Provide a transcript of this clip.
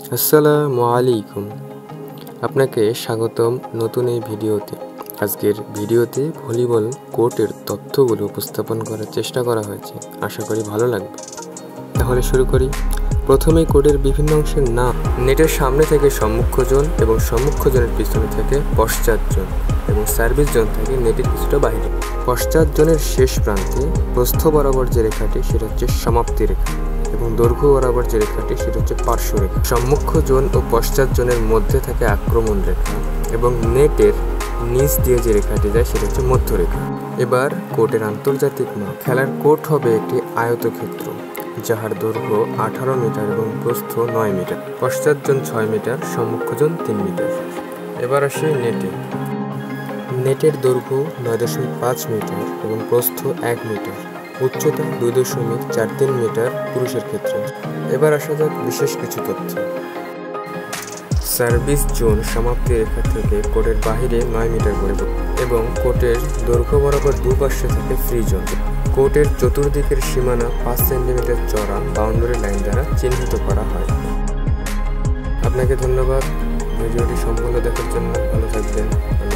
আসসালামু আলাইকুম। আপনাকে স্বাগতম নতুন এই ভিডিওতে। আজকের ভিডিওতে ভলিবল কোর্টের তথ্যগুলো উপস্থাপন করার চেষ্টা করা হয়েছে। আশা করি ভালো লাগবে। তাহলে শুরু করি। প্রথমেই কোর্টের বিভিন্ন অংশের নাম। নেটের সামনে থেকে সম্মুখ জোন এবং সম্মুখ জোনের পিছনে থেকে পশ্চাৎ জোন এবং সার্ভিস জোন থেকে নেটের কিছুটা বাইরে। পশ্চাৎ জোনের শেষ প্রান্তে প্রস্থ বরাবর যে রেখাটি সেটা হচ্ছে সমাপ্তি রেখা এবং দৈর্ঘ্য বরাবর যে রেখাটি সেটা হচ্ছে পার্শ্ব রেখা। সম্মুখ জোন ও পশ্চাৎ জোনের মধ্যে থাকে আক্রমণ রেখা এবং নেটের নিচ দিয়ে যে রেখাটি যায় সেটা হচ্ছে মধ্যরেখা। এবার কোর্টের আন্তর্জাতিক মাপ। খেলার কোর্ট হবে একটি আয়তক্ষেত্র যাহার দৈর্ঘ্য 18 মিটার এবং প্রস্থ 9 মিটার। পশ্চাৎ জোন 6 মিটার, সম্মুখ জোন 3 মিটার। এবার আসে নেটে। নেটের দৈর্ঘ্য 9.5 মিটার এবং প্রস্থ 1 মিটার। উচ্চতা 2.43 মিটার পুরুষের ক্ষেত্রে। এবার আসা যাক বিশেষ কিছু তথ্য। সার্ভিস জোন সমাপ্তি রেখা থেকে কোর্টের বাহিরে 9 মিটার করে এবং কোর্টের দৈর্ঘ্য বরাবর দুপাশে থেকে ফ্রি জোন। কোর্টের চতুর্দিকের সীমানা 5 সেন্টিমিটার চড়া বাউন্ডারি লাইন দ্বারা চিহ্নিত করা হয়। আপনাকে ধন্যবাদ ভিডিওটি সম্পূর্ণ দেখার জন্য। ভালো থাকবেন।